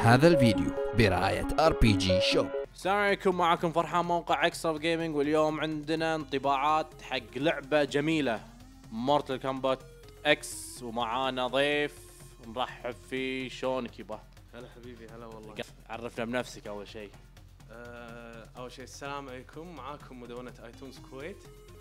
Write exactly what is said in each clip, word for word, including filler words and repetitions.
هذا الفيديو برعاية ار بي جي شوب. السلام عليكم، معكم فرحان موقع اكسترا جيمنج، واليوم عندنا انطباعات حق لعبة جميلة مورتال كومبات اكس، ومعانا ضيف نرحب فيه. شلونك يبا؟ هلا حبيبي، هلا والله. عرفنا بنفسك اول شيء. أه اول شيء السلام عليكم، معاكم مدونة ايتونز كويت.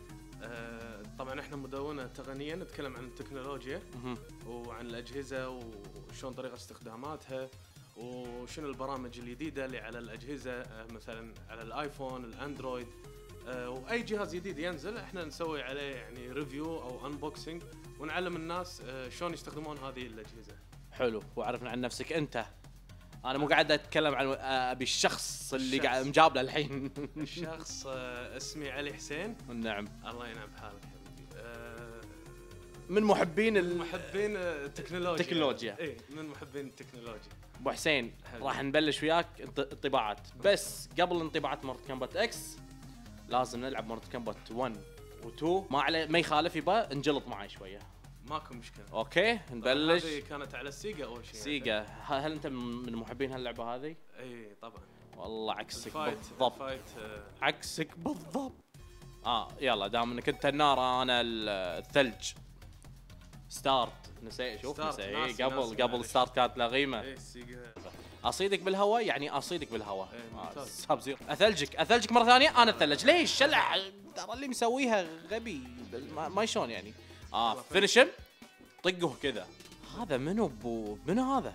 أه طبعا احنا مدونة تقنية نتكلم عن التكنولوجيا وعن الاجهزة وشلون طريقة استخداماتها وشنو البرامج الجديدة اللي على الاجهزة، أه مثلا على الايفون، الاندرويد، أه واي جهاز جديد ينزل احنا نسوي عليه يعني ريفيو او انبوكسنج ونعلم الناس أه شلون يستخدمون هذه الاجهزة. حلو، وعرفنا عن نفسك انت. انا مو قاعد اتكلم عن ابي الشخص اللي الشخص. قاعد مجابله الحين. الشخص أه اسمي علي حسين. نعم. الله ينعم بحالك حبيبي. أه من محبين ال... محبين التكنولوجيا. التكنولوجيا. اي من محبين التكنولوجيا. ابو حسين، حلو. راح نبلش وياك انط- انطباعات، بس قبل انطباعات مورتال كومبات اكس لازم نلعب مورتال كومبات واحد و2. ما عليه، ما يخالف، يبا انجلط معي شويه. ماكو مشكله. اوكي نبلش. هذه كانت على السيجا اول شيء. سيجا. ه- هل انت من محبين هاللعبه هذه؟ اي طبعا. والله عكسك الفايت بالضبط. الفايت آه عكسك بالضبط. اه يلا، دام انك انت النار انا ال- الثلج. ستارت نسيت. شوف ستارت، نسيت. ناسي- قبل ناسي قبل معلش. ستارت كانت لها قيمه. اي السيجا. اصيدك بالهواء يعني اصيدك بالهواء. إيه، آه، ممتاز. ساب زيرو. اثلجك اثلجك مره ثانيه. انا اتثلج ليش؟ شلع ترى اللي مسويها غبي. ما, ما شلون يعني. اه والله فينيشن طقه كذا. هذا منو بو منو هذا؟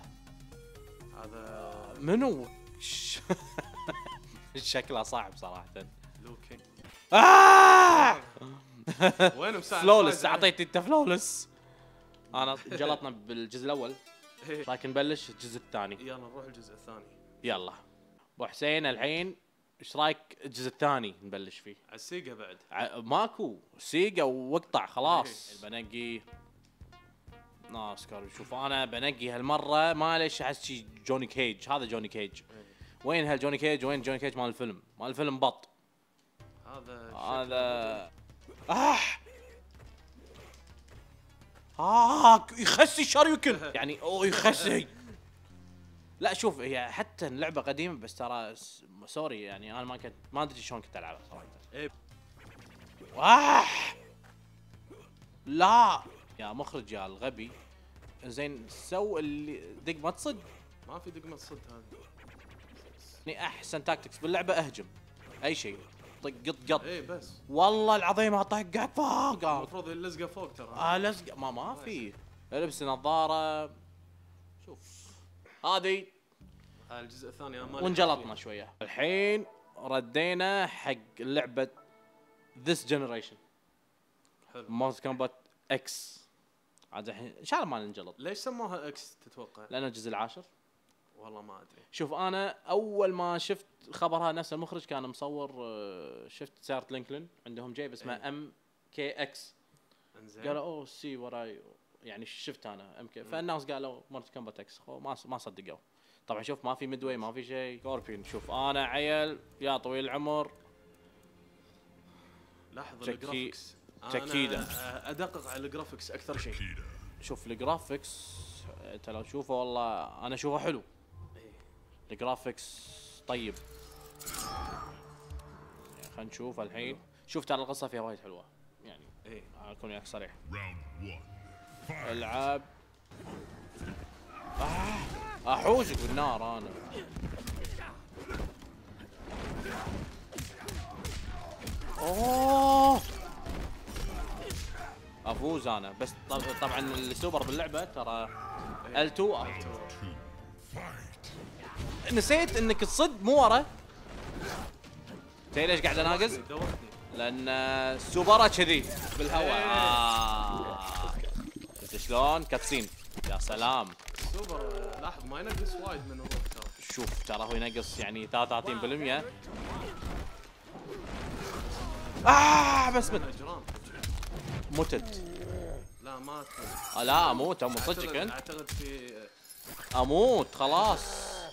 هذا منو؟ ش- شكله صعب صراحه. لوكي. آه! وين مساعد؟ فلولس، اعطيتي انت فلولس. انا جلطنا بالجزء الاول، إيه. لكن نبلش الجزء الثاني. يلا نروح الجزء الثاني. يلا ابو حسين، الحين ايش رايك الجزء الثاني نبلش فيه؟ على السيجا بعد. ع- ماكو سيجا واقطع خلاص. إيه. بنقي ناسكار. شوف انا بنقي هالمره، ما ليش احس شي جوني كيج. هذا جوني كيج. إيه. وين هالجوني كيج؟ وين جوني كيج مال الفيلم؟ مال الفيلم بط. هذا هذا آه آه يخسي شاريوكن يعني. أوه يخسي. لا شوف، هي حتى اللعبة قديمة بس ترى س- سوري يعني، أنا ما كنت ما أدري شلون كنت ألعبها صراحة. إيه. آه لا يا مخرج يا الغبي. زين سو اللي دق ما تصد. ما في دقمه صد هذه. يعني أحسن تاكتكس باللعبة أهجم أي شيء، طق قط قط. اي بس والله العظيم أطقك فوق. المفروض اللزقه فوق ترى. اه لزق ما ما في. البس نظاره. شوف هذه. آه الجزء الثاني انا ما وانجلطنا شويه. الحين ردينا حق لعبه ذس جنريشن حلو. مورتال كومبات اكس. عاد الحين ان شاء الله ما ننجلط، ليش سموها اكس تتوقع؟ لانه الجزء العاشر. والله ما ادري. شوف انا اول ما شفت خبرها نفس المخرج كان مصور، آه، شفت سيارة لينكولن عندهم جيب اسمها ام كي اكس. انزين. قالوا اوه سي وراي، يعني شفت انا ام كي، فالناس قالوا مورتال كومبات اكس، ما ما صدقوا. طبعا شوف ما في ميدوي، ما في شيء. سكوربين. شوف انا عيل يا طويل العمر. لاحظ تكي- الجرافكس. تكيدة. انا ادقق على الجرافكس اكثر شيء. شوف الجرافكس، انت لو تشوفه والله انا اشوفه حلو. إيه. الجرافكس طيب. يعني خلينا نشوف الحين. شوف ترى القصه فيها وايد حلوه يعني. ايه اكون وياك صريح. العاب. آه احوشك بالنار انا. اوه افوز انا بس. طب طبعا السوبر باللعبه ترى ال تو. نسيت انك تصد مو ورا. تدري ليش قاعد اناقز؟ دوختني. لان السوبرة كذي بالهواء. إيه. آه. شفت شلون؟ كاتسين. يا سلام. سوبر آه، لاحظ ما ينقص وايد من الروح ترى. شوف ترى هو ينقص يعني ثلاثة وثلاثين بالمئة. آه بس مت اجرام. متت. لا ما تموت. آه لا اموت اموت أعتقد- صدقك انت. اعتقد في اموت خلاص.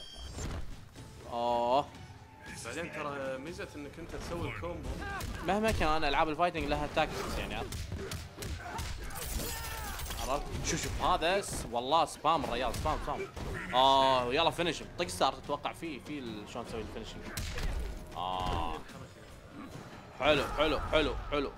اوه بعدين ترى ميزه انك انت تسوي الكومبو. مهما كان العاب الفايتنج لها تاكتكس يعني. عرفت؟ شوف شوف هذا س- والله سبام الريال سبام سبام. اه يلا فينش طق ستار تتوقع فيه في ال- شلون تسوي الفينشنج. اه حلو حلو حلو حلو.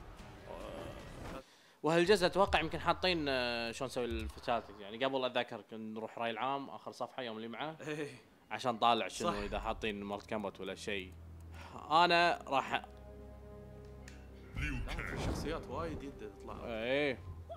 وهالجزء اتوقع يمكن حاطين آه، شلون نسوي الفتالتي يعني قبل اتذكر كنا نروح راي العام اخر صفحه يوم اللي معه ايه عشان طالع شنو صح. اذا حاطين مارت كامبات ولا شيء. انا راح لا، في شخصيات وايد جديده تطلع. ايه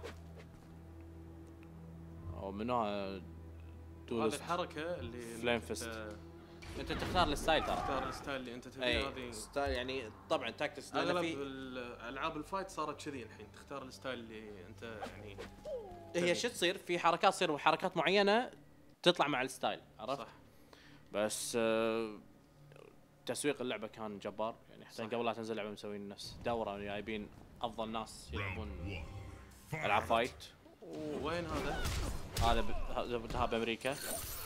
او منها هذه دولست. الحركه اللي فليم إنك فيست. ت- انت تختار الستايل ترى. تختار الستايل اللي انت تبيه. اي هذه ستايل يعني طبعا تاكتكس لان اغلب في الالعاب الفايت صارت كذي الحين، تختار الستايل اللي انت يعني هي شو تصير في حركات تصير وحركات معينه تطلع مع الستايل عرفت. صح. بس آه، تسويق اللعبه كان جبار يعني حتى صح. قبل لا تنزل اللعبه مسوين نفس دوره جايبين افضل ناس يلعبون العاب فايت. وين هذا؟ هذا ب- هذا ب- بامريكا.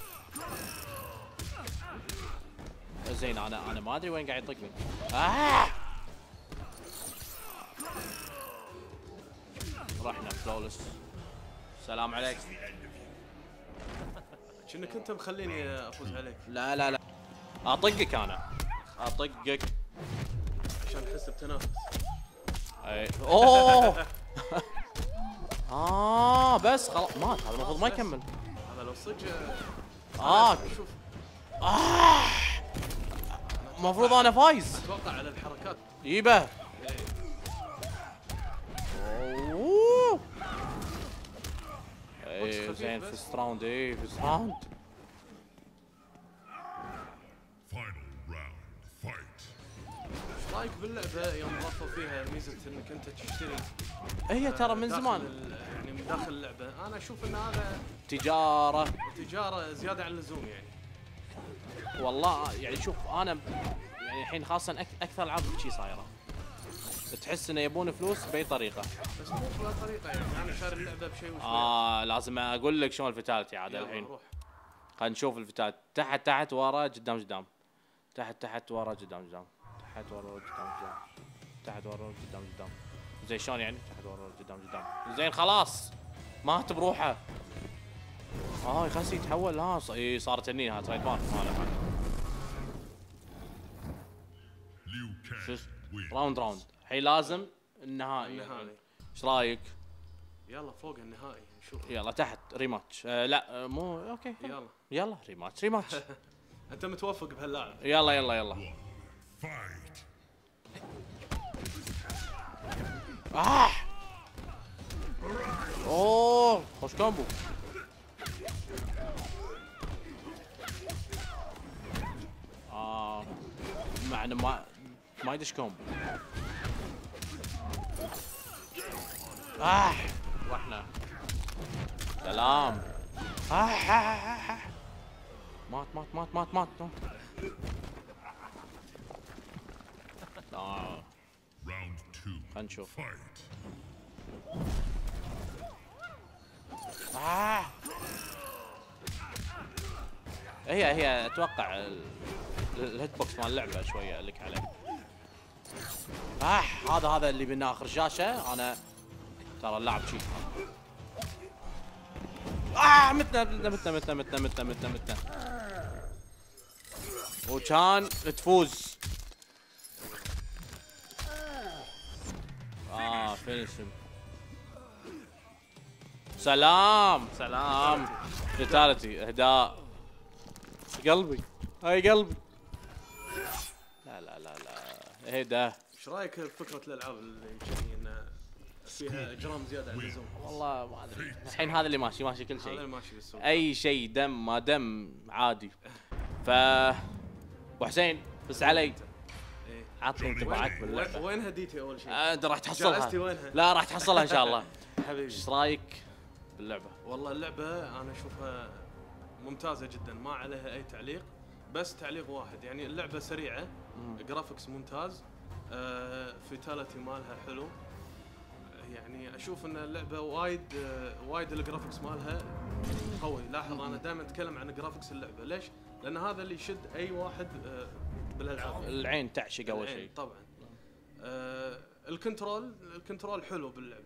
زين انا انا ما ادري وين قاعد يطقني. آه! رحنا فلولس. سلام عليك. كأنك انت مخليني افوز عليك لا لا لا اطقك انا اطقك. عشان تحس بتنافس. اي اوه اه بس خلاص مات هذا المفروض ما يكمل. هذا لو صدق اه شوف اه المفروض انا فايز. اتوقع على الحركات. يبه إيه. اوه اي خفيف زين بس. فيست راوند اي فيست راوند. Final round, fight. ايش رايك باللعبه يوم ضافوا فيها ميزه انك انت تشتري هي ترى من داخل زمان ال- يعني من داخل اللعبه؟ انا اشوف ان هذا تجاره. تجاره زياده عن اللزوم يعني. والله يعني شوف انا يعني الحين خاصه أك- اكثر العاب شي صايره تحس انه يبون فلوس باي طريقه. بس مو بهالطريقه يعني انا شاري اللعبه بشيء وشوي. اه لازم اقول لك شلون الفتالتي عاد يلا الحين. روح. خلينا نشوف الفتات تحت تحت ورا قدام قدام تحت تحت ورا قدام قدام تحت ورا قدام قدام تحت ورا قدام قدام. زين شلون يعني تحت ورا قدام قدام. زين خلاص مات بروحه. اه يخلص يتحول. ها ص- اي صارت هني ها تريد مارك ماله. Liu شو Kang wins. راوند راوند الحين لازم النهائي. النهائي. ايش رايك؟ يلا فوق النهائي نشوف. يلا تحت ريماتش. آه لا آه مو اوكي يلا يلا ريماتش ريماتش. انت متوفق بهاللاعب. يلا يلا يلا. Fight. آه اوه خوش كومبو. اه مع انه ما ما يدش كومبو. آه رحنا. سلام. آه آه آه آه. مات مات مات مات مات مات. آه Round two. خلينا نشوف. Fight. آه. هي هي اتوقع ال- الهيت بوكس مال اللعبه شويه لك عليه. آه هذا هذا اللي من اخر شاشه انا ترى اللاعب شي. آه متنا متنا متنا متنا متنا متنا متنا متنا وكان تفوز. اه فينيشن. سلام سلام. فيتاليتي اهداء قلبي هاي قلبي. لا لا لا لا اهدى. ايش رايك بفكره الالعاب اللي كذي انه فيها اجرام زياده عن اللزوم؟ والله ما ادري الحين هذا اللي ماشي ماشي كل هذا شيء. ماشي بالسوق. اي شيء دم ما دم عادي. ف ابو حسين بس علي إيه. عطني انطباعك وين- باللعبه. وين هديتي اول شيء؟ آه، انت راح تحصلها. جائزتي وينها؟ لا راح تحصلها ان شاء الله. حبيبي ايش رايك باللعبه؟ والله اللعبه انا اشوفها ممتازه جدا ما عليها اي تعليق، بس تعليق واحد يعني اللعبه سريعه، جرافيكس ممتاز، آه فيتاليتي مالها حلو، يعني اشوف ان اللعبه وايد آه وايد الجرافيكس مالها قوي. لاحظ انا دائما اتكلم عن جرافيكس اللعبه، ليش؟ لان هذا اللي يشد اي واحد آه بالالعاب. العين تعشق اول العين شيء. طبعا. آه الكنترول الكنترول حلو باللعبه،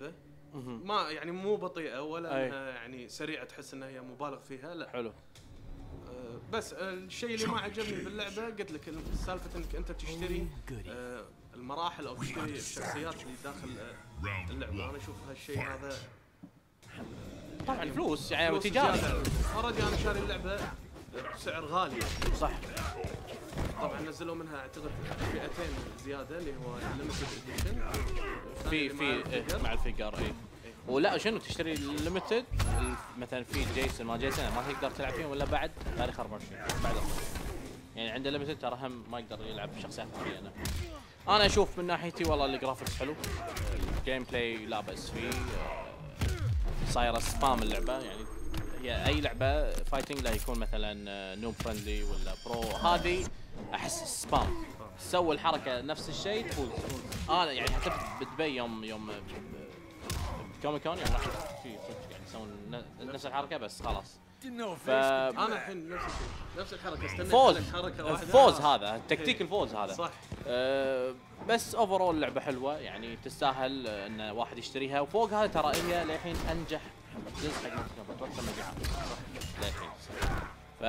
ما يعني مو بطيئه ولا أي. انها يعني سريعه تحس انها هي مبالغ فيها، لا. حلو. آه، بس آه، الشيء اللي ما عجبني باللعبه قلت لك سالفه انك انت تشتري آه، المراحل او تشتري الشخصيات اللي داخل آه، Round اللعبه. انا one. اشوف هالشيء هذا طبعا فلوس يعني فلوس وتجاري. زيادة. اوريدي انا شاري اللعبه بسعر غالي. صح. طبعا نزلوا منها اعتقد فئتين زياده اللي هو ليمتد اديشن في في إيه مع الفيجر اي. ولا شنو تشتري الليمتد مثلا في جيسون ما جيسون ما تقدر تلعب فيهم ولا بعد تاريخ أربعة وعشرين بعد أربعة وعشرين. يعني عنده ليمتد ترى هم ما يقدر يلعب بشخصيات معينه. انا اشوف من ناحيتي والله الجرافكس حلو، الجيم بلاي لا باس فيه، صايره سبام اللعبه. يعني هي اي لعبه فايتنج لا يكون مثلا نوب فرندلي ولا برو، هذه احس سبام. سووا الحركه نفس الشيء تفوز. انا يعني حتى بدبي يوم يوم كوميك كون يوم راح في يعني يسوون نفس الحركه بس خلاص. ف انا الحين نفس الشيء نفس الحركه استنى فوز حركه واحده الفوز هذا تكتيك الفوز هذا صح. أه بس اوفرول لعبه حلوه يعني تستاهل ان واحد يشتريها. وفوق هذا ترى هي للحين انجح جزء حق مبيعات مبيعات للحين. ف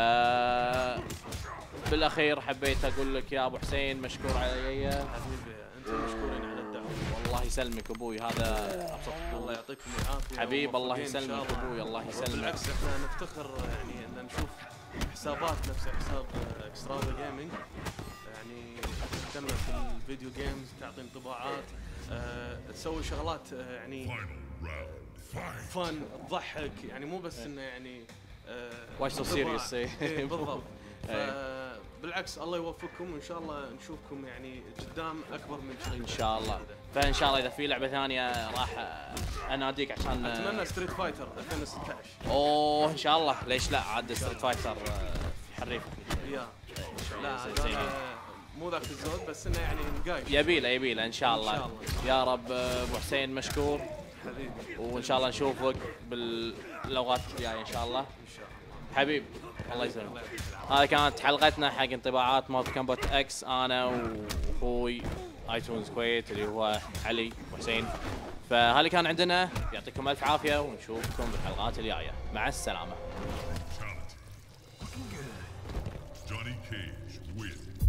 بالاخير حبيت اقول لك يا ابو حسين مشكور علي. حبيبي انت مشكورين على الدعوه. والله يسلمك ابوي، هذا ابسط. الله يعطيكم العافيه حبيب الله وموفقين إن شاء يسلمك الله. ابوي، الله يسلمك. بالعكس احنا نفتخر يعني ان نشوف حسابات نفس حساب اكسترافا جيمنج يعني تهتم في الفيديو جيمز، تعطي انطباعات، أه تسوي شغلات أه يعني Final round. Fight. فن تضحك، يعني مو بس انه يعني أه Watch so انطباع. serious. إيه بالضبط. إيه. بالعكس الله يوفقكم وان شاء الله نشوفكم يعني قدام اكبر من شيء ان شاء الله. فان شاء الله اذا في لعبه ثانيه راح اناديك عشان اتمنى ستريت فايتر ألفين وستة عشر. اوه ان شاء الله ليش لا عاد ستريت فايتر حريف. يا لا زين. هذا مو ذاك الزود بس انه يعني نقايش. يبيله يبيله ان شاء الله. إن شاء الله. يا رب ابو حسين مشكور، حبيبي وان شاء الله نشوفك باللغات الجايه ان شاء الله. ان شاء الله. حبيب الله يسلمك. هذه كانت حلقتنا حق انطباعات مورتال كومبات اكس، انا واخوي ايتونز كويت اللي هو علي وحسين. فهذا كان عندنا، يعطيكم الف عافيه ونشوفكم بالحلقات الجايه. مع السلامه. Fatality. Johnny Cage wins.